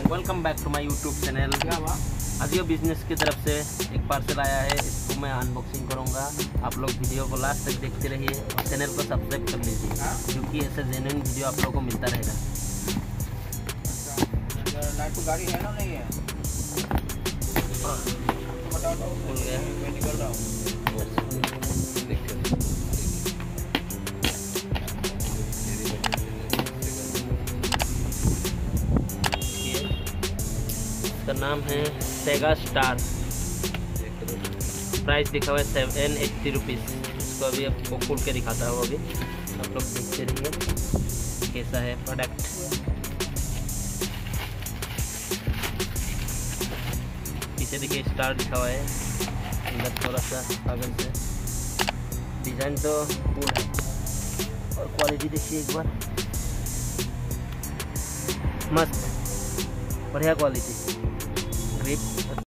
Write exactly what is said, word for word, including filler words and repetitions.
Welcome back to my YouTube channel. Ajio business की तरफ से एक पार्सल आया है, इसको मैं अनबॉक्सिंग करूंगा। आप लोग वीडियो को लास्ट तक देखते रहिए और चैनल को सब्सक्राइब कर लीजिए, क्योंकि ऐसे जेन्युइन वीडियो आप लोगों को मिलता रहेगा। तो गाड़ी है ना नहीं है? खुल गया, मैं निकल रहा हूँ। इसका नाम है सेगा स्टार, प्राइस लिखा हुआ है सेवन एट्टी रुपीज़। इसको अभी आपको खोल के दिखाता हूँ, अभी आप लोग देखते रहिए कैसा है प्रोडक्ट। पीछे देखिए स्टार लिखा हुआ है, अंदर थोड़ा सा कागज से डिज़ाइन तो कूल है, और क्वालिटी देखिए एक बार, मस्त बढ़िया क्वालिटी, ग्रिप